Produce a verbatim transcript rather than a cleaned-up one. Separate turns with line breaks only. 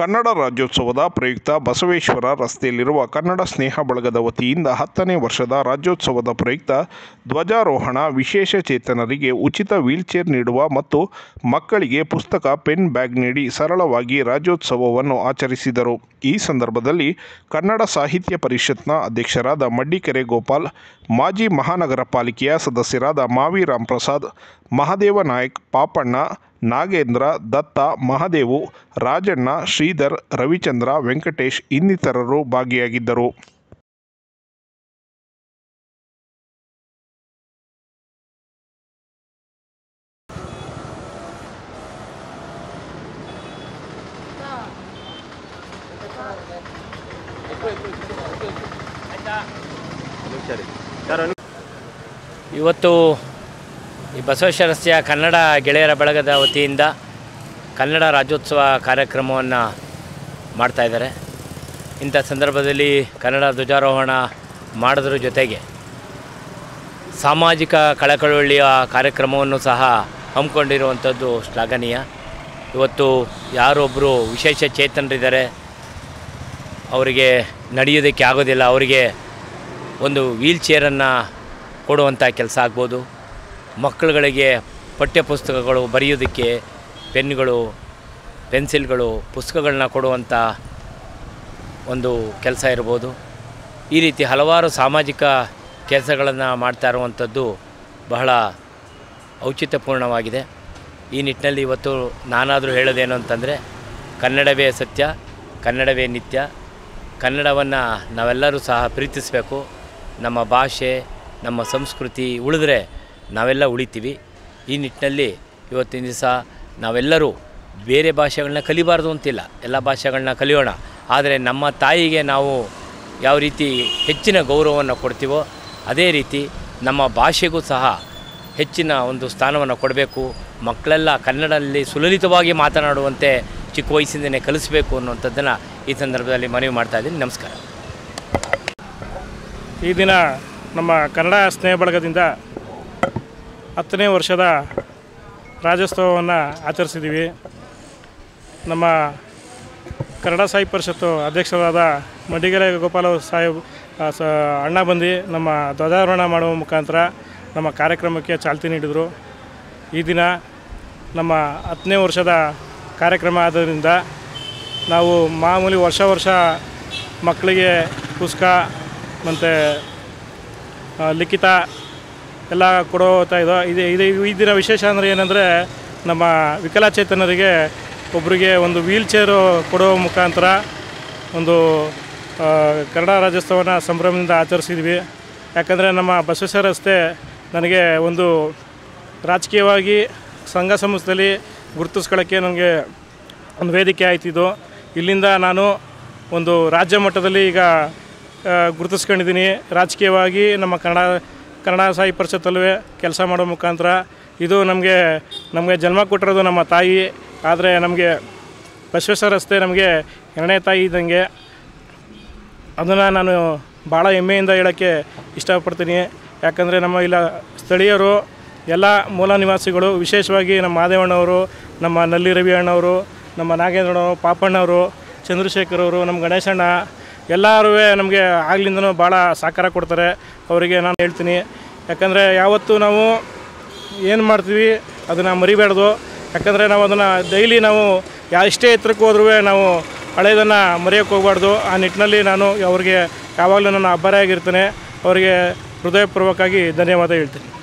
ಕನ್ನಡ ರಾಜ್ಯೋತ್ಸವದ ಪ್ರಯುಕ್ತ ಬಸವೇಶ್ವರ ರಸ್ತೆಯಲ್ಲಿರುವ ಕನ್ನಡ ಸ್ನೇಹ ಬಳಗದ ವತಿಯಿಂದ ಹತ್ತನೇ ವರ್ಷದ ರಾಜ್ಯೋತ್ಸವದ ಪ್ರಯುಕ್ತ ಧ್ವಜಾರೋಹಣ, ವಿಶೇಷ ಚೇತನರಿಗೆ ಉಚಿತ ವೀಲ್ಚೇರ್ ನೀಡುವ ಮತ್ತು ಮಕ್ಕಳಿಗೆ ಪುಸ್ತಕ, ಪೆನ್ ಬ್ಯಾಗ್ ನೀಡಿ ಸರಳವಾಗಿ ರಾಜ್ಯೋತ್ಸವವನ್ನು ಆಚರಿಸಿದರು. ಈ ಸಂದರ್ಭದಲ್ಲಿ ಕನ್ನಡ ಸಾಹಿತ್ಯ ಪರಿಷತ್ನ ಅಧ್ಯಕ್ಷರಾದ ಮಡ್ಡಿಕೆರೆ ಗೋಪಾಲ್, ಮಾಜಿ ಮಹಾನಗರ ಪಾಲಿಕೆಯ ಸದಸ್ಯರಾದ ಮಾವಿ ರಾಮಪ್ರಸಾದ್, ಮಹದೇವ ನಾಯಕ್, ಪಾಪಣ್ಣ, ನಾಗೇಂದ್ರ, ದತ್ತ, ಮಹದೇವು, ರಾಜಣ್ಣ, ಶ್ರೀಧರ್, ರವಿಚಂದ್ರ, ವೆಂಕಟೇಶ್ ಇನ್ನಿತರರು ಭಾಗಿಯಾಗಿದ್ದರು.
ಇವತ್ತು ಈ ಬಸವೇಶ್ವರ ರಸ್ತೆಯ ಕನ್ನಡ ಗೆಳೆಯರ ಬಳಗದ ವತಿಯಿಂದ ಕನ್ನಡ ರಾಜ್ಯೋತ್ಸವ ಕಾರ್ಯಕ್ರಮವನ್ನು ಮಾಡ್ತಾಯಿದ್ದಾರೆ. ಇಂಥ ಸಂದರ್ಭದಲ್ಲಿ ಕನ್ನಡ ಧ್ವಜಾರೋಹಣ ಮಾಡೋದ್ರ ಜೊತೆಗೆ ಸಾಮಾಜಿಕ ಕಳಕಳಿಯ ಕಾರ್ಯಕ್ರಮವನ್ನು ಸಹ ಹಮ್ಮಿಕೊಂಡಿರುವಂಥದ್ದು ಶ್ಲಾಘನೀಯ. ಇವತ್ತು ಯಾರೊಬ್ಬರು ವಿಶೇಷ ಚೇತನರಿದ್ದಾರೆ, ಅವರಿಗೆ ನಡೆಯೋದಕ್ಕೆ ಆಗೋದಿಲ್ಲ, ಅವರಿಗೆ ಒಂದು ವೀಲ್ ಚೇರನ್ನು ಕೊಡುವಂಥ ಕೆಲಸ ಆಗ್ಬೋದು. ಮಕ್ಕಳುಗಳಿಗೆ ಪಠ್ಯಪುಸ್ತಕಗಳು ಬರೆಯೋದಕ್ಕೆ ಪೆನ್ಗಳು, ಪೆನ್ಸಿಲ್ಗಳು, ಪುಸ್ತಕಗಳನ್ನ ಕೊಡುವಂಥ ಒಂದು ಕೆಲಸ ಇರ್ಬೋದು. ಈ ರೀತಿ ಹಲವಾರು ಸಾಮಾಜಿಕ ಕೆಲಸಗಳನ್ನು ಮಾಡ್ತಾ ಇರುವಂಥದ್ದು ಬಹಳ ಔಚಿತ್ಯಪೂರ್ಣವಾಗಿದೆ. ಈ ನಿಟ್ಟಿನಲ್ಲಿ ಇವತ್ತು ನಾನಾದರೂ ಹೇಳೋದೇನು ಅಂತಂದರೆ, ಕನ್ನಡವೇ ಸತ್ಯ, ಕನ್ನಡವೇ ನಿತ್ಯ. ಕನ್ನಡವನ್ನು ನಾವೆಲ್ಲರೂ ಸಹ ಪ್ರೀತಿಸಬೇಕು. ನಮ್ಮ ಭಾಷೆ, ನಮ್ಮ ಸಂಸ್ಕೃತಿ ಉಳಿದ್ರೆ ನಾವೆಲ್ಲ ಉಳಿತೀವಿ. ಈ ನಿಟ್ಟಿನಲ್ಲಿ ಇವತ್ತಿನ ದಿವಸ ನಾವೆಲ್ಲರೂ ಬೇರೆ ಭಾಷೆಗಳನ್ನ ಕಲಿಬಾರ್ದು ಅಂತಿಲ್ಲ, ಎಲ್ಲ ಭಾಷೆಗಳನ್ನ ಕಲಿಯೋಣ. ಆದರೆ ನಮ್ಮ ತಾಯಿಗೆ ನಾವು ಯಾವ ರೀತಿ ಹೆಚ್ಚಿನ ಗೌರವವನ್ನು ಕೊಡ್ತೀವೋ ಅದೇ ರೀತಿ ನಮ್ಮ ಭಾಷೆಗೂ ಸಹ ಹೆಚ್ಚಿನ ಒಂದು ಸ್ಥಾನವನ್ನು ಕೊಡಬೇಕು. ಮಕ್ಕಳೆಲ್ಲ ಕನ್ನಡದಲ್ಲಿ ಸುಲಲಿತವಾಗಿ ಮಾತನಾಡುವಂತೆ ಚಿಕ್ಕ ವಯಸ್ಸಿಂದಲೇ ಕಲಿಸಬೇಕು ಅನ್ನುವಂಥದ್ದನ್ನು ಈ ಸಂದರ್ಭದಲ್ಲಿ ಮನವಿ ಮಾಡ್ತಾಯಿದ್ದೀನಿ. ನಮಸ್ಕಾರ.
ಈ ದಿನ ನಮ್ಮ ಕನ್ನಡ ಸ್ನೇಹ ಬಳಗದಿಂದ ಹತ್ತನೇ ವರ್ಷದ ರಾಜ್ಯೋತ್ಸವವನ್ನು ಆಚರಿಸಿದ್ದೀವಿ. ನಮ್ಮ ಕನ್ನಡ ಸಾಹಿತ್ಯ ಪರಿಷತ್ತು ಅಧ್ಯಕ್ಷರಾದ ಮಡ್ಡಿಕೆರೆ ಗೋಪಾಲ ಸಾಹೇಬ್ ಸ ಅಣ್ಣ ಬಂದು ನಮ್ಮ ಧ್ವಜಾರೋಹಣ ಮಾಡುವ ಮುಖಾಂತರ ನಮ್ಮ ಕಾರ್ಯಕ್ರಮಕ್ಕೆ ಚಾಲನೆ ನೀಡಿದರು. ಈ ದಿನ ನಮ್ಮ ಹತ್ತನೇ ವರ್ಷದ ಕಾರ್ಯಕ್ರಮ ಆದ್ದರಿಂದ ನಾವು ಮಾಮೂಲಿ ವರ್ಷ ವರ್ಷ ಮಕ್ಕಳಿಗೆ ಪುಸ್ತಕ ಮತ್ತು ಲಿಖಿತ ಎಲ್ಲ ಕೊಡೋತಾ ಇದೋ ಇದೆ ಇದು ಈ ದಿನ ವಿಶೇಷ ಅಂದರೆ ಏನಂದರೆ, ನಮ್ಮ ವಿಕಲಚೇತನರಿಗೆ ಒಬ್ಬರಿಗೆ ಒಂದು ವೀಲ್ ಚೇರು ಕೊಡೋ ಮುಖಾಂತರ ಒಂದು ಕನ್ನಡ ರಾಜ್ಯೋತ್ಸವನ ಸಂಭ್ರಮದಿಂದ ಆಚರಿಸಿದ್ವಿ. ಯಾಕಂದರೆ ನಮ್ಮ ಬಸವೇಶ್ವರ ರಸ್ತೆ ನನಗೆ ಒಂದು ರಾಜಕೀಯವಾಗಿ ಸಂಘ ಸಂಸ್ಥೆಯಲ್ಲಿ ಗುರುತಿಸ್ಕೊಳ್ಳೋಕ್ಕೆ ನನಗೆ ಒಂದು ವೇದಿಕೆ ಆಯ್ತಿದ್ದು. ಇಲ್ಲಿಂದ ನಾನು ಒಂದು ರಾಜ್ಯ ಮಟ್ಟದಲ್ಲಿ ಈಗ ಗುರುತಿಸ್ಕೊಂಡಿದ್ದೀನಿ. ರಾಜಕೀಯವಾಗಿ ನಮ್ಮ ಕನ್ನಡ ಕನ್ನಡ ಸಾಹಿತ್ಯ ಪರಿಷತ್ತಲ್ಲೂ ಕೆಲಸ ಮಾಡೋ ಮುಖಾಂತರ ಇದು ನಮಗೆ ನಮಗೆ ಜನ್ಮ ಕೊಟ್ಟಿರೋದು ನಮ್ಮ ತಾಯಿ. ಆದರೆ ನಮಗೆ ಬಸವೇಶ್ವರ ರಸ್ತೆ ನಮಗೆ ಎರಡನೇ ತಾಯಿ ಇದ್ದಂಗೆ. ಅದನ್ನು ನಾನು ಭಾಳ ಹೆಮ್ಮೆಯಿಂದ ಹೇಳೋಕ್ಕೆ ಇಷ್ಟಪಡ್ತೀನಿ. ಯಾಕಂದರೆ ನಮ್ಮ ಇಲ್ಲ ಸ್ಥಳೀಯರು ಎಲ್ಲ ಮೂಲ ನಿವಾಸಿಗಳು, ವಿಶೇಷವಾಗಿ ನಮ್ಮ ಮಾದೇವಣ್ಣವರು, ನಮ್ಮ ನಲ್ಲಿ ರವಿ ಅಣ್ಣವರು, ನಮ್ಮ ನಾಗೇಂದ್ರಣ್ಣವರು, ಪಾಪಣ್ಣವರು, ಚಂದ್ರಶೇಖರ್ ಅವರು, ನಮ್ಮ ಗಣೇಶಣ್ಣ ಎಲ್ಲರೂ ನಮಗೆ ಆಗ್ಲಿಂದನೂ ಭಾಳ ಸಹಕಾರ ಕೊಡ್ತಾರೆ. ಅವರಿಗೆ ನಾನು ಹೇಳ್ತೀನಿ. ಯಾಕಂದರೆ ಯಾವತ್ತೂ ನಾವು ಏನು ಮಾಡ್ತೀವಿ ಅದನ್ನು ಮರಿಬೇಡ್ದು. ಯಾಕಂದರೆ ನಾವು ಅದನ್ನು ಡೈಲಿ ನಾವು ಯಾ ಎಷ್ಟೇ ಎತ್ತರಕ್ಕೆ ಹೋದ್ರೂ ನಾವು ಹಳೆಯದನ್ನು ಮರೆಯೋಕ್ಕೆ ಹೋಗಬಾರ್ದು. ಆ ನಿಟ್ಟಿನಲ್ಲಿ ನಾನು ಅವ್ರಿಗೆ ಯಾವಾಗಲೂ ನನ್ನ ಅಬ್ಬರಾಗಿರ್ತೇನೆ. ಅವರಿಗೆ ಹೃದಯಪೂರ್ವಕವಾಗಿ ಧನ್ಯವಾದ ಹೇಳ್ತೀನಿ.